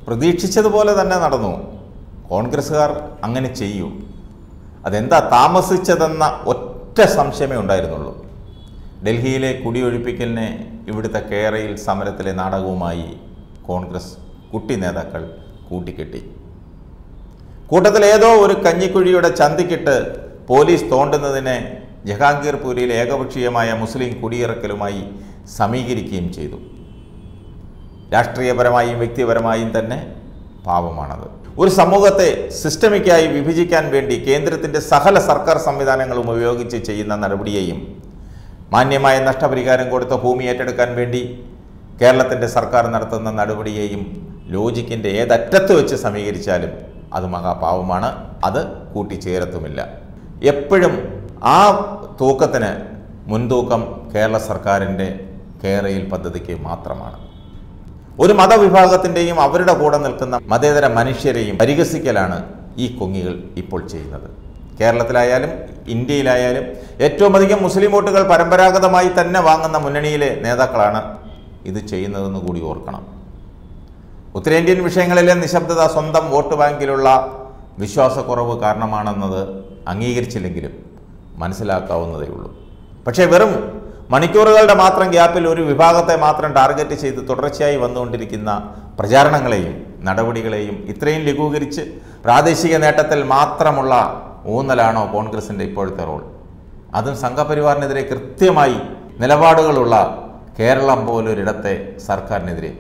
പ്രതീക്ഷിച്ചതുപോലെ തന്നെ നടന്നു. കോൺഗ്രസ്സുകാർ അങ്ങനെ ചെയ്യും. അതെന്താ താമസിച്ചതെന്ന ഒറ്റ സംശയമേ ഉണ്ടായിരുന്നുള്ളൂ. ഡൽഹിയിലെ കുടിയൊഴിപ്പിക്കലിനെ ഇവിടുത്തെ കേരയിൽ സമരത്തിലെ നാടകവുമായി കോൺഗ്രസ് കുട്ടി നേതാക്കൾ കൂട്ടിക്കെട്ടി. കൂട്ടത്തിൽ ഏതോ ഒരു കഞ്ഞിക്കുഴിയുടെ ചന്തിക്കിട്ട് പോലീസ് തോണ്ടുന്നതിനെ ജഹാംഗീർപൂരിൽ ഏകപക്ഷീയമായ മുസ്ലിം കുടിയിറക്കലുമായി സമീകരിക്കുകയും ചെയ്തു. രാഷ്ട്രീയപരമായും വ്യക്തിപരമായും തന്നെ പാവമാണത്. ഒരു സമൂഹത്തെ സിസ്റ്റമിക്കായി വിഭജിക്കാൻ വേണ്ടി കേന്ദ്രത്തിൻ്റെ സകല സർക്കാർ സംവിധാനങ്ങളും ഉപയോഗിച്ച് ചെയ്യുന്ന നടപടിയെയും മാന്യമായ നഷ്ടപരിഹാരം കൊടുത്ത ഭൂമി ഏറ്റെടുക്കാൻ വേണ്ടി കേരളത്തിൻ്റെ സർക്കാർ നടത്തുന്ന നടപടിയെയും ലോജിക്കിൻ്റെ ഏതറ്റത്ത് വെച്ച് സമീകരിച്ചാലും അത് മഹാപാവമാണ്. അത് കൂട്ടിച്ചേരത്തുമില്ല. എപ്പോഴും ആ തൂക്കത്തിന് മുൻതൂക്കം കേരള സർക്കാരിൻ്റെ കേരയിൽ പദ്ധതിക്ക് മാത്രമാണ്. ഒരു മതവിഭാഗത്തിൻ്റെയും അവരുടെ കൂടെ നിൽക്കുന്ന മതേതര മനുഷ്യരെയും പരിഹസിക്കലാണ് ഈ കൊങ്ങികൾ ഇപ്പോൾ ചെയ്യുന്നത്. കേരളത്തിലായാലും ഇന്ത്യയിലായാലും ഏറ്റവും അധികം മുസ്ലിം വോട്ടുകൾ പരമ്പരാഗതമായി തന്നെ വാങ്ങുന്ന മുന്നണിയിലെ നേതാക്കളാണ് ഇത് ചെയ്യുന്നതെന്ന് കൂടി ഓർക്കണം. ഉത്തരേന്ത്യൻ വിഷയങ്ങളിലെ നിശബ്ദത സ്വന്തം വോട്ട് ബാങ്കിലുള്ള വിശ്വാസക്കുറവ് കാരണമാണെന്നത് അംഗീകരിച്ചില്ലെങ്കിലും മനസ്സിലാക്കാവുന്നതേ ഉള്ളൂ. പക്ഷേ വെറും മണിക്കൂറുകളുടെ മാത്രം ഗ്യാപ്പിൽ ഒരു വിഭാഗത്തെ മാത്രം ടാർഗറ്റ് ചെയ്ത് തുടർച്ചയായി വന്നുകൊണ്ടിരിക്കുന്ന പ്രചാരണങ്ങളെയും നടപടികളെയും ഇത്രയും ലഘൂകരിച്ച് പ്രാദേശിക നേട്ടത്തിൽ മാത്രമുള്ള ഊന്നലാണോ കോൺഗ്രസിൻ്റെ ഇപ്പോഴത്തെ റോൾ? അതും സംഘപരിവാറിനെതിരെ കൃത്യമായി നിലപാടുകളുള്ള കേരളം പോലൊരിടത്തെ സർക്കാരിനെതിരെ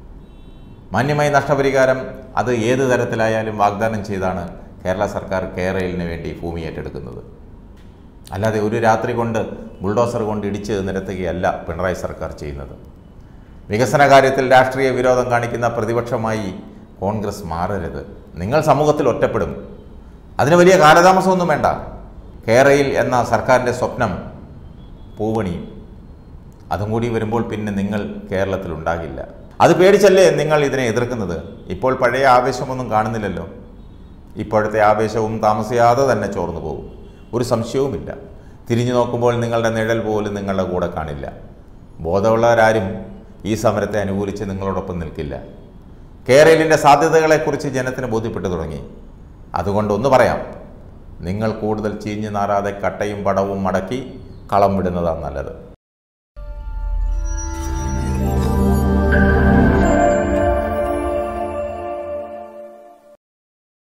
മാന്യമായ നഷ്ടപരിഹാരം അത് ഏത് തരത്തിലായാലും വാഗ്ദാനം ചെയ്താണ് കേരള സർക്കാർ കേരളിന് വേണ്ടി ഭൂമി ഏറ്റെടുക്കുന്നത്. അല്ലാതെ ഒരു രാത്രി കൊണ്ട് ബുൾഡോസർ കൊണ്ട് ഇടിച്ച് നിരത്തുകയല്ല പിണറായി സർക്കാർ ചെയ്യുന്നത്. വികസന കാര്യത്തിൽ രാഷ്ട്രീയ വിരോധം കാണിക്കുന്ന പ്രതിപക്ഷമായി കോൺഗ്രസ് മാറരുത്. നിങ്ങൾ സമൂഹത്തിൽ ഒറ്റപ്പെടും. അതിന് വലിയ കാലതാമസമൊന്നും വേണ്ട. കേരയിൽ എന്ന സർക്കാരിൻ്റെ സ്വപ്നം പൂവണിയും. അതും കൂടി വരുമ്പോൾ പിന്നെ നിങ്ങൾ കേരളത്തിലുണ്ടാകില്ല. അത് പേടിച്ചല്ലേ നിങ്ങൾ ഇതിനെ എതിർക്കുന്നത്? ഇപ്പോൾ പഴയ ആവേശമൊന്നും കാണുന്നില്ലല്ലോ. ഇപ്പോഴത്തെ ആവേശവും താമസിയാതെ തന്നെ ചോർന്നു പോകും. ഒരു സംശയവുമില്ല. തിരിഞ്ഞു നോക്കുമ്പോൾ നിങ്ങളുടെ നിഴൽ പോലും നിങ്ങളുടെ കൂടെ കാണില്ല. ബോധമുള്ളവരാരും ഈ സമരത്തെ അനുകൂലിച്ച് നിങ്ങളോടൊപ്പം നിൽക്കില്ല. കേരളിൻ്റെ സാധ്യതകളെക്കുറിച്ച് ജനത്തിന് ബോധ്യപ്പെട്ടു തുടങ്ങി. അതുകൊണ്ടൊന്ന് പറയാം, നിങ്ങൾ കൂടുതൽ ചീഞ്ഞു നാറാതെ കട്ടയും പടവും മടക്കി കളം വിടുന്നതാണ് നല്ലത്.